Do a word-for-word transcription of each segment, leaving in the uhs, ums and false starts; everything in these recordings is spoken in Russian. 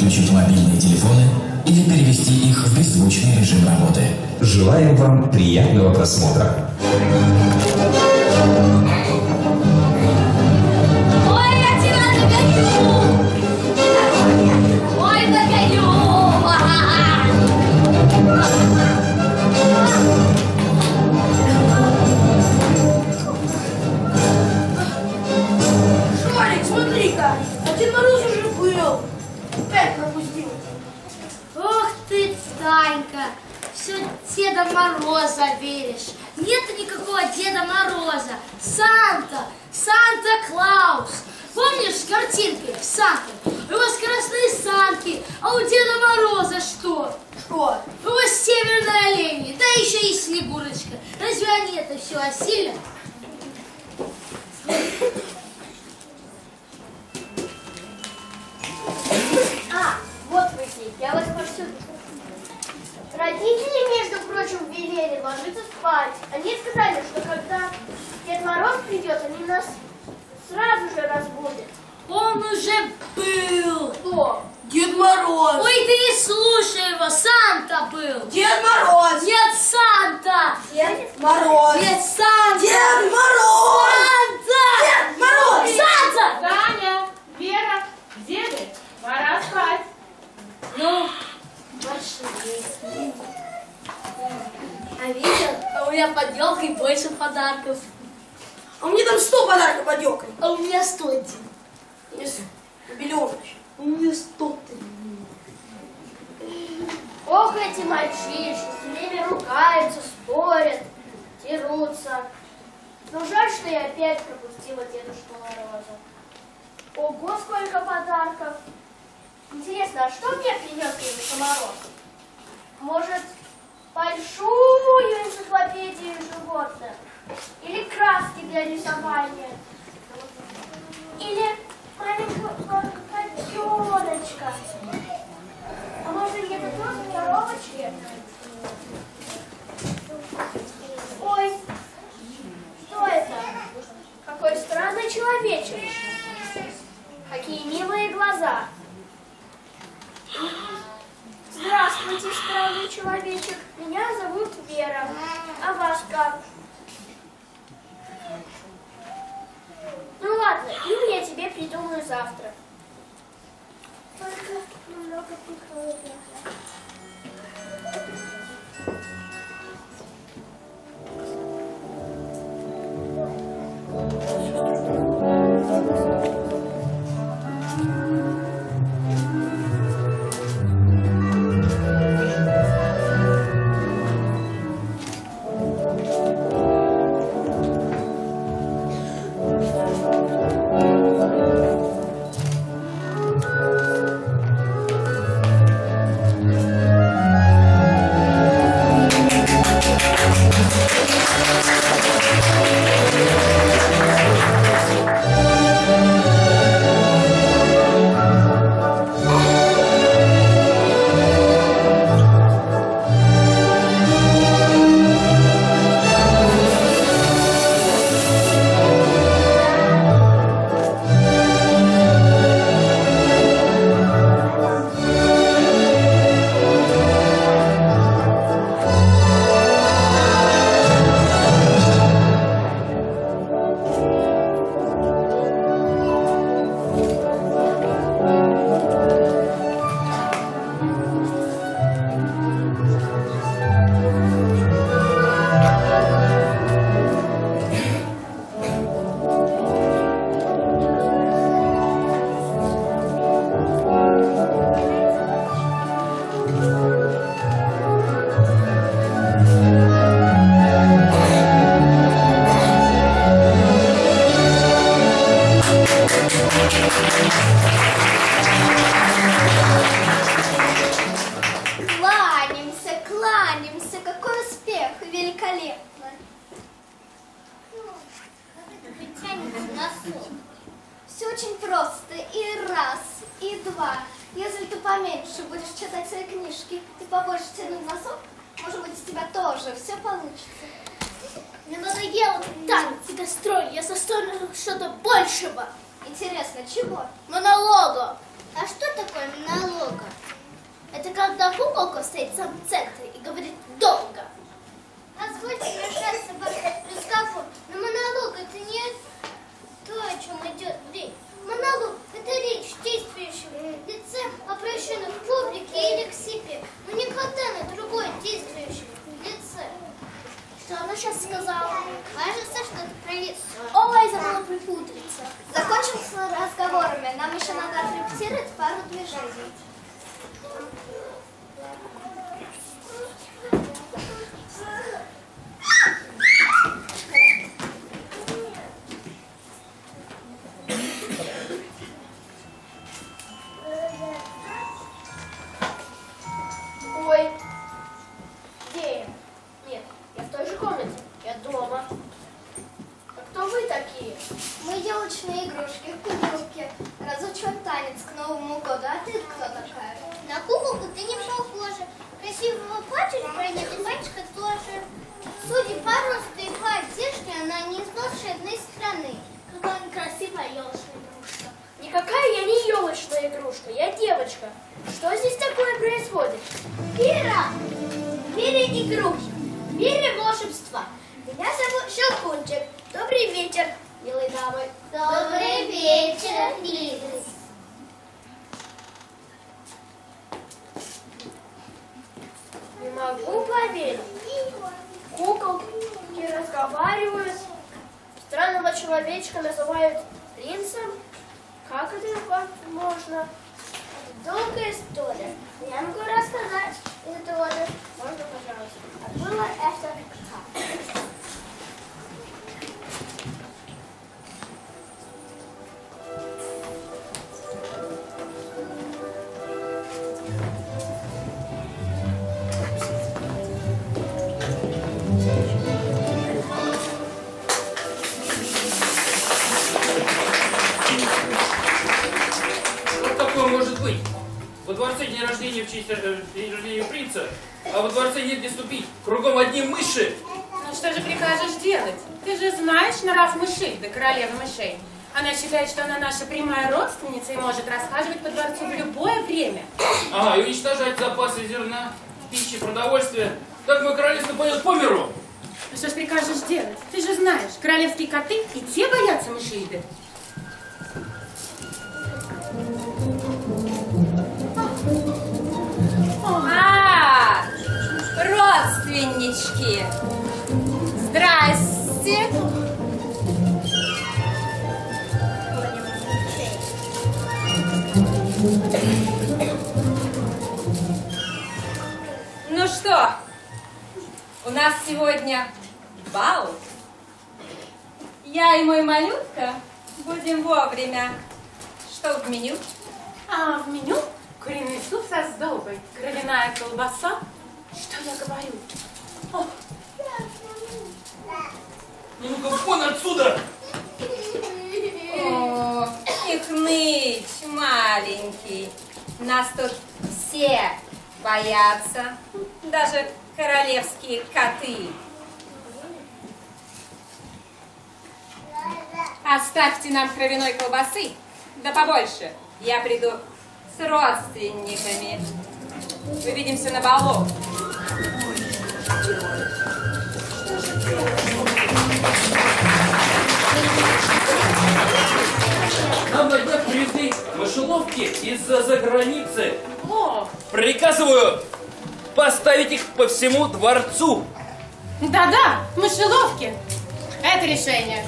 выключить мобильные телефоны или перевести их в беззвучный режим работы. Желаем вам приятного просмотра. Ой, я тебя догоню! Ой, догоню! Шарик, смотри-ка! Дед Мороз уже был! Опять пропустил! Ох ты, Танька! Все Деда Мороза веришь. Нет никакого Деда Мороза. Санта! Санта-Клаус! Помнишь с картинкой Санта? У него скоростные санки, а у Деда Мороза что? Что? У него северные олени, да еще и Снегурочка. Разве они это все осилят? А, вот вы где. Я вас повсюду. Родители, между прочим, велели ложиться спать. Они сказали, что когда Дед Мороз придет, они нас сразу же разбудят. Он уже был. Кто? Дед Мороз! Ой, ты не слушай его, Санта был. Дед Мороз! Нет, Санта! Дед Мороз! Нет, Санта! Дед Мороз! Санта! Дед Мороз! Санта! Таня, Вера, где ты? Пора спать. Ну, пошли. А видел? А у меня под елкой больше подарков. А мне там сто подарков под елкой. А у меня сто один. Миллион. У меня сто три. Ох, эти мальчишки, с ними ругаются, спорят, дерутся. Но жаль, что я опять пропустила Дедушку Мороза. Ого, сколько подарков! Интересно, а что мне принес Дедушка Мороз? Может, большую энциклопедию животных? Или краски для рисования? Или маленького котеночка? А может, где-то тут в коробочке? Ой, что это? Какой странный человечек. Какие милые глаза. Здравствуйте, странный человечек. Меня зовут Вера. А вас как? Ну ладно, им я тебе придумаю завтра. Только немного прикольно. Кланяемся, кланяемся, какой успех, великолепно. Все очень просто, и раз, и два. Если ты поменьше будешь читать свои книжки и побольше тянуть носок, может быть, у тебя тоже все получится. Мне надоело танцы, гастроли, я заставлю что-то большего. Интересно, чего? Монолога. А что такое монолога? эта куколка стоит в самом центре и говорит долго. Позвольте вмешаться в разговор, но монолог это не то, о чем идет речь. Монолог это речь действующего лица, обращенных к публике или к себе, но никогда на другое действующее лице. Что она сейчас сказала? Кажется, что-то провисло. Ой, забыла припудриться. Закончим с разговорами. Нам еще надо отрепетировать пару движений. Ой, где я? Нет, я в той же комнате. Я дома. А кто вы такие? Мы елочные игрушки, куколки. Разучиваем танец к Новому году. А ты кто такая? На куколку ты не похожа. Красивого платья нет, и пальчика тоже. Судя по росту и по одежде, она не из нашей одной страны. Какая красивая елочная игрушка. Никакая я не елочная игрушка, я девочка. Что здесь такое происходит? Вера! Вера игрушек. Вера волшебства. Меня зовут Щелкунчик. Добрый вечер, милые дамы. Добрый вечер, Лиз. Не могу поверить. Куколки разговаривают. Странного человечка называют принцем. Как это возможно? Долгая история. Я могу рассказать историю. Можно, пожалуйста? А было это так. Может быть, во дворце день рождения в честь э, день рождения принца, а во дворце нет где ступить, кругом одни мыши. Ну что же прикажешь делать? Ты же знаешь нрав мышей, да королевы мышей. Она считает, что она наша прямая родственница и может расхаживать по дворцу в любое время. Ага, и уничтожать запасы зерна, пищи, продовольствия. Так мой королевство пойдет по миру. Ну что ж прикажешь делать? Ты же знаешь, королевские коты и те боятся мышей. А, родственнички. Здрасте. Ну что, у нас сегодня бал. Я и мой малютка будем вовремя. Что в меню? А в меню куриный суп со сдобой, кровяная колбаса. Что я говорю? О. Ну-ка, вон отсюда! О, не хнычь, маленький. Нас тут все боятся, даже королевские коты. Оставьте нам кровяной колбасы, да побольше. Я приду с родственниками. Увидимся на балу. Нам на днях привезли мышеловки из-за заграницы. О. Приказываю поставить их по всему дворцу. Да-да, мышеловки. Это решение.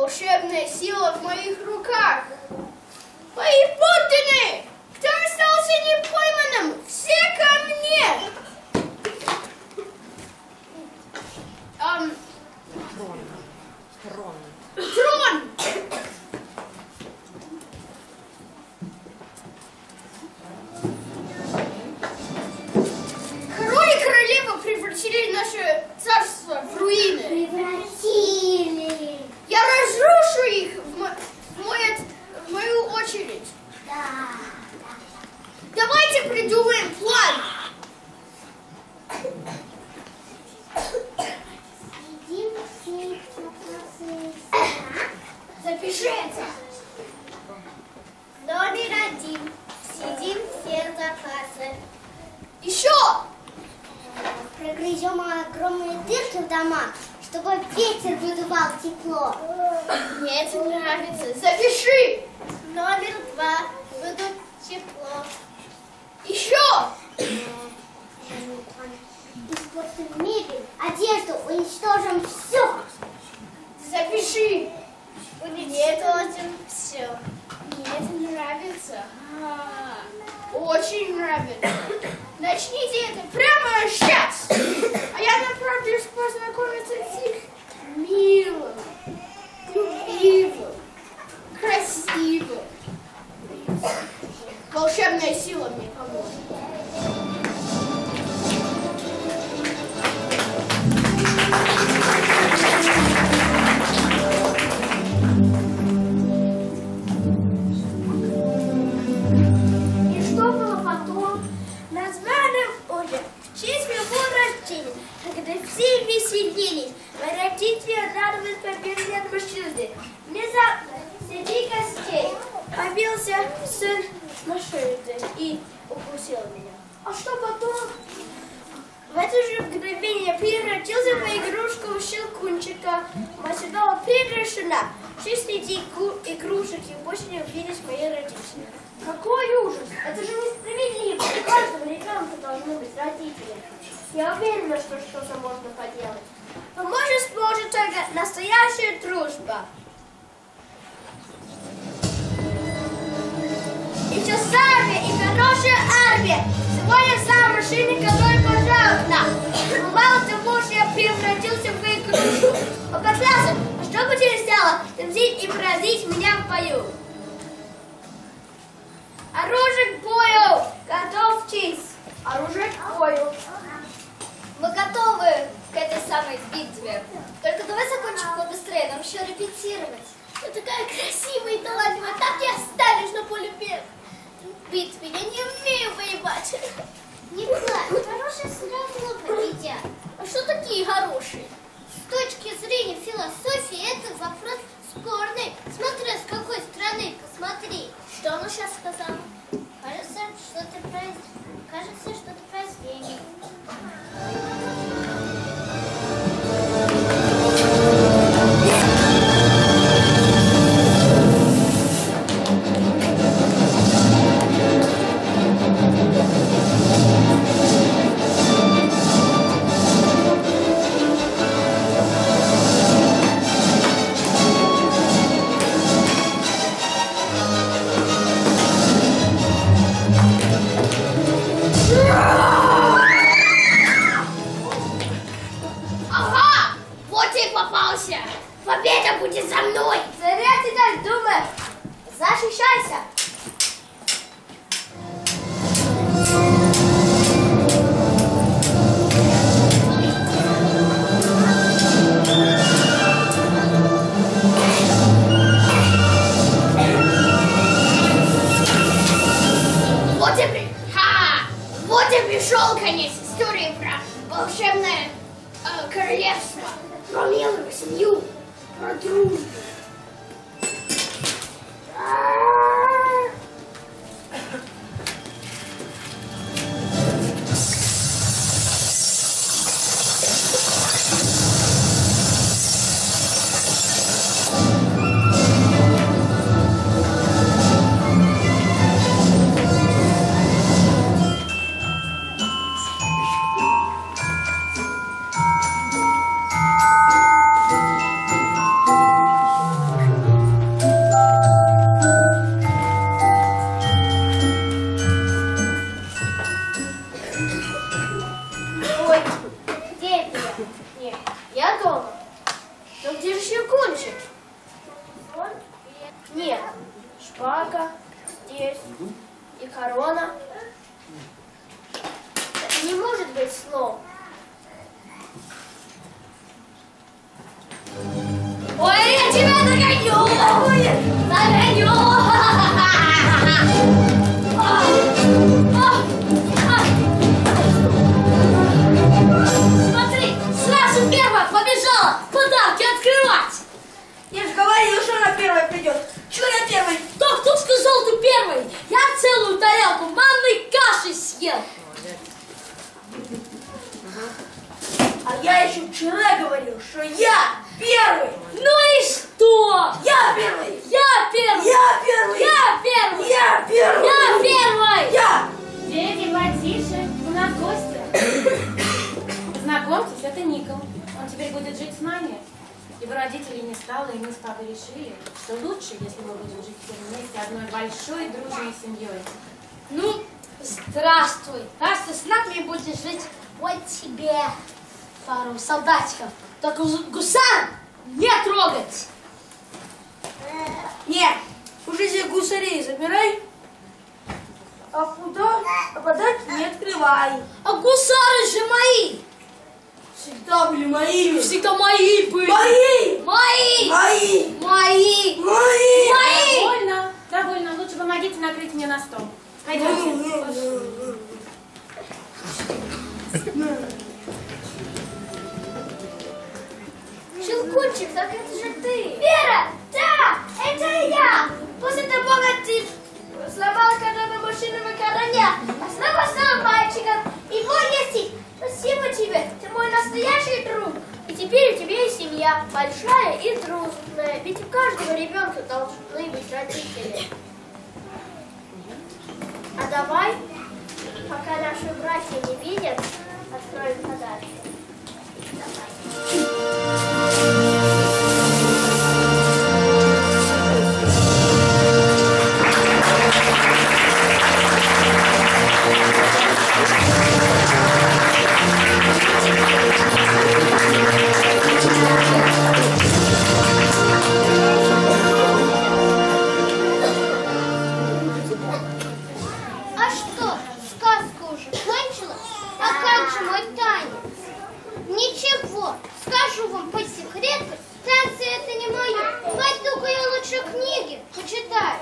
Волшебная сила в моих руках. Мои подданные! Кто остался непойманным? Все ко мне! Um, Трон. Трон. Трон! Король и королева превратили наше царство в руины. Превратили. Я разрушу их в, мо в, мой в мою очередь. Да. Давайте придумаем план. Запиши это. Номер один. Сидим все за кассой. Еще. Прогрызем огромные дырки в домах, чтобы ветер выдувал тепло. Мне это нравится. Запиши. Номер два. Выдуть тепло. Еще. Испортим мебель, одежду, уничтожим все. Запиши. Уничтожим все. Мне это нравится. А, очень нравится. Начните это прямо сейчас. А я направлюсь познакомиться с их милым, любивым, красивым. Волшебная сила мне поможет. И что было потом? Назвали уже в честь моего рождения, когда все веселились. Мои родители радовались победе над мужчиной. Внезапно среди гостей появился сын машины и укусил меня. А что потом? В это же мгновение превратился в игрушку щелкунчика. Восседала прекращена. Все среди игрушек и больше не увиделись мои родители. Какой ужас! Это же несправедливо! У каждого ребенка должны быть родители. Я уверена, что что-то можно поделать. Поможет сможет только настоящая дружба. И часами, и хорошая армия. Сегодня сам машинник, который пожалуй к нам. Но мало того, что я превратился в игрушку. Он поклялся, что бы тебе сделала, взять и поразить меня в бою. Оружие к бою! Готовьтесь! Оружие к бою! Мы готовы к этой самой битве. Только давай закончим побыстрее, нам еще репетировать. Ты такая красивая и талантливая, так и останешь на поле битвы. Я не умею воевать. Николай, хорошие все равно победят. А что такие хорошие? С точки зрения философии это вопрос спорный. Смотри, с какой стороны посмотри. Что она сейчас сказала? Кажется, что-то произ... Кажется, что-то произведение. Ага! Вот и попался! Победа будет за мной! Зря ты так думаешь! Защищайся! Вот и при... Ха! Вот и пришел конец истории про волшебное э, королевство, про милую семью, про дружбу. щелкунчик. Нет, шпага здесь и корона. Это не может быть слов. Ой, я тебя догоню! Догоню! Смотри, сразу первая побежала подарки открывать! Я же говорил, что она первая придет. Чего я первый? Да кто сказал ты первый? Я целую тарелку манной каши съел! А я еще вчера говорил, что я первый. Ну и что? Я первый. Я первый! Я первый. Я первый! Я первый. Я первый! Я. Дети, потише, у нас гости. Знакомьтесь, это Никол. Он теперь будет жить с нами. Его родителей не стало, и мы с папой решили, что лучше, если мы будем жить все вместе одной большой дружной семьей. Ну, здравствуй. Раз ты с нами будешь жить, вот тебе пару солдатиков. Только гусар не трогать. Нет, уже здесь гусарей забирай, а куда, а подарки не открывай. А гусары же мои. Всегда были моими. Всегда мои были. Мои. Мои. Мои. Мои. Мои. Мои. Довольно, довольно. Лучше помогите накрыть мне на стол. Пойдемте. Щелкунчик, так это же ты. Вера, да, это я. После того, как ты сломал коронную машину на короне, а снова стал мальчиком. И вот есть. Спасибо тебе, ты мой настоящий друг. И теперь у тебя есть семья, большая и дружная. Ведь у каждого ребенка должны быть родители. А давай, пока наши братья не видят, откроем подарки. Давай. А что, сказка уже кончилась? А как же мой танец? Ничего, скажу вам по секрету, танцы это не мое. Пойду-ка я лучше книги почитаю.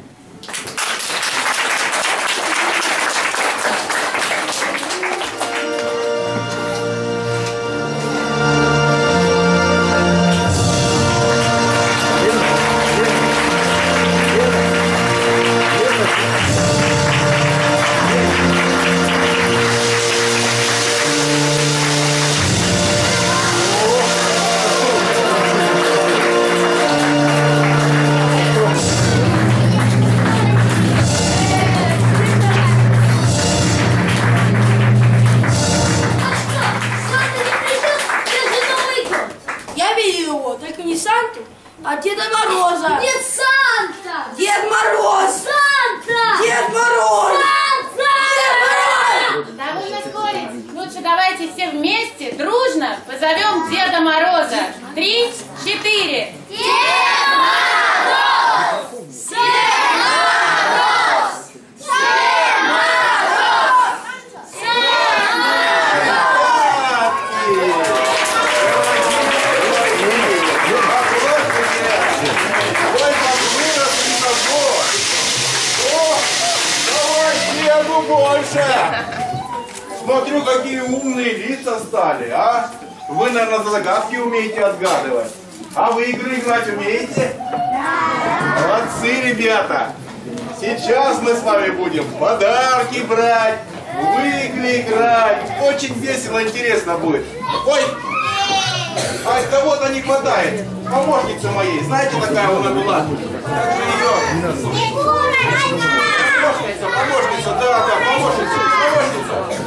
А Деда Мороза. Дед Санта! Дед Мороз. Санта! Дед Мороз. Санта! Довольно спорить. Лучше давайте все вместе, дружно позовем Деда Мороза. Три, четыре. Дед Мороз! Дед Мороз! Дед Мороз! Больше! Смотрю, какие умные лица стали, а? Вы, наверное, загадки умеете отгадывать. А вы игры играть умеете? Молодцы, ребята! Сейчас мы с вами будем подарки брать, в игры играть. Очень весело, интересно будет. Ой! А кого-то не хватает. Помощница моей, знаете, такая она была? Как же ее? Помощница, помощница, да, да, помощница, помощница.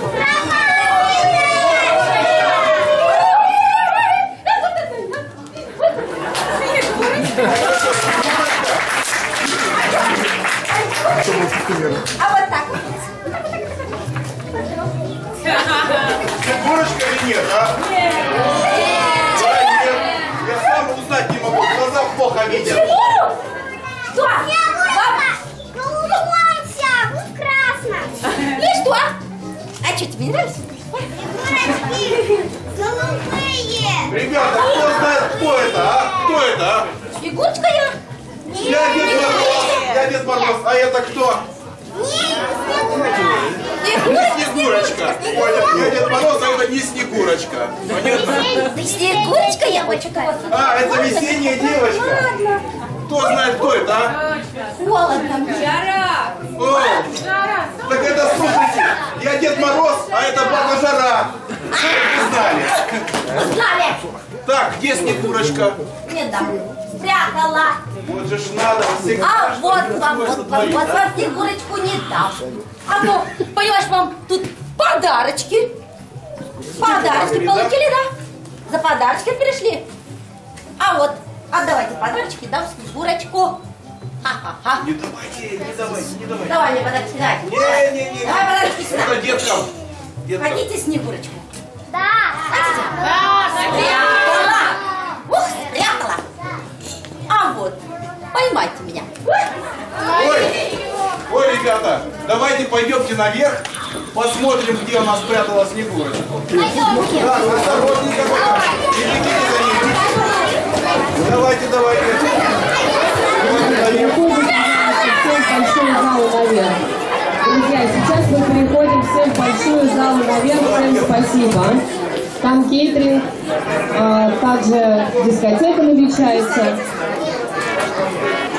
А вот так вот. Снегурочка или нет, а? Нет. Да, нет. Я сам узнать пока видят. Снегуру? Что? Снегурка! Ну умойся! Ну красно! Ну и что? А что, тебе не нравится? Снегурочки! Голубые! Ребята, кто знает, кто это, а? Кто это, а? Снегурочка я? Я Дед Мороз, я Дед Мороз, а это кто? Не Снегурочка. Понял, я Дед Мороз, а это не Снегурочка. Понятно? Снегурочка я хочу. А, это весенняя девочка. Кто знает, кто это, а? Холодно. Жара! О, так это, слушайте, я Дед Мороз, а это Баба Жара. Не знали. Знали. Так, где Снегурочка? Не дам. Спрятала. Вот же ж надо всегда. А вот вам, вот вам, вот вам Снегурочку не дам. А то, понимаешь, вам тут подарочки. Подарочки получили, да? За подарочки пришли. А вот, отдавайте подарочки, дам Снегурочку. Ха-ха-ха. Не давайте, не давайте, не давайте. Давай мне подарочки, давай. Не-не-не. Давай подарочки сюда. Это деткам. Деткам. Хотите Снегурочку? Да. Хотите? Да, Спрятала. Ух, спрятала. А вот, поймайте меня. Ой, ой, ребята, давайте пойдемте наверх, посмотрим, где у нас спрятала Снегурочку. Пойдемте. Да, осторожненько, не бегите за ней. Давайте, давайте. Большую залу наверх. Друзья, сейчас мы переходим все в большую залу наверх. Всем спасибо. Там кейтеринг, а, также дискотека намечается.